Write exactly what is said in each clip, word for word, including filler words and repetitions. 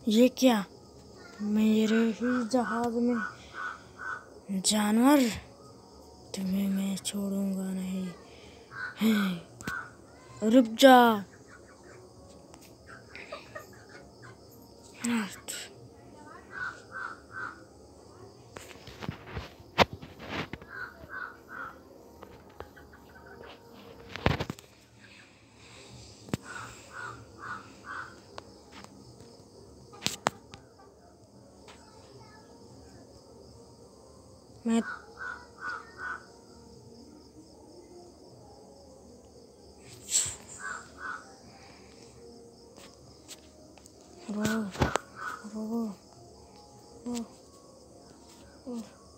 ये क्या? मेरे ही जहाज में जानवर? तुम्हें मैं छोड़ूंगा नहीं। रुक जा। मैं रो रो रो रो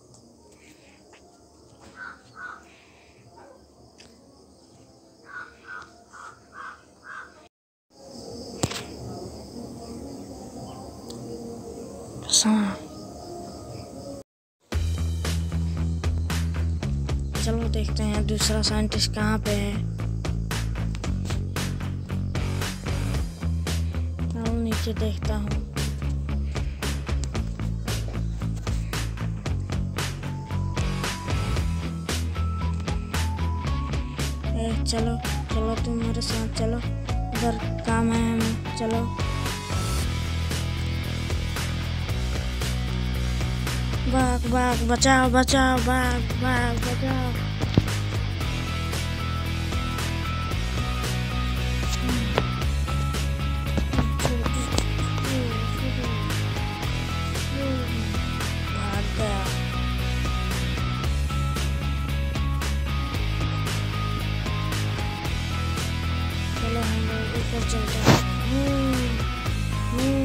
चलो देखते हैं दूसरा साइंटिस्ट कहाँ पे है। चलो नीचे देखता हूँ। ए चलो चलो तुम मेरे साथ चलो, इधर काम है हमें। चलो भाग भाग, बचाओ बचाओ, भाग भाग, बचाओ। भाग गया। चलो हम लोग ऊपर चलते हैं।